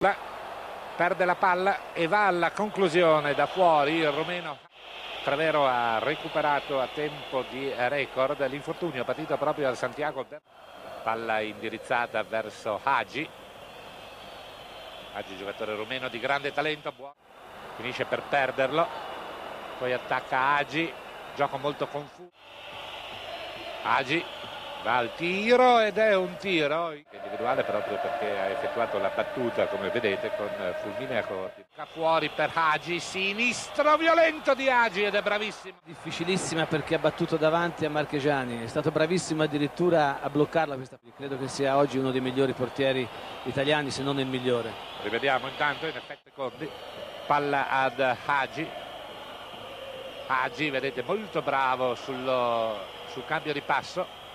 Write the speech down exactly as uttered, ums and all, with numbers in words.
perde la palla e va alla conclusione da fuori il rumeno. Travero ha recuperato a tempo di record. L'infortunio partito proprio al Santiago. Palla indirizzata verso Hagi. Hagi, giocatore rumeno di grande talento, buono. Finisce per perderlo, poi attacca Hagi, gioco molto confuso. Hagi va al tiro ed è un tiro individuale proprio perché ha effettuato la battuta, come vedete, con fulminea corti. Fuori per Hagi, sinistro violento di Hagi ed è bravissimo. Difficilissima perché ha battuto davanti a Marchegiani, è stato bravissimo addirittura a bloccarla questa. Credo che sia oggi uno dei migliori portieri italiani, se non il migliore. Rivediamo intanto, in effetti secondi, palla ad Hagi. Hagi, vedete, molto bravo sullo, sul cambio di passo.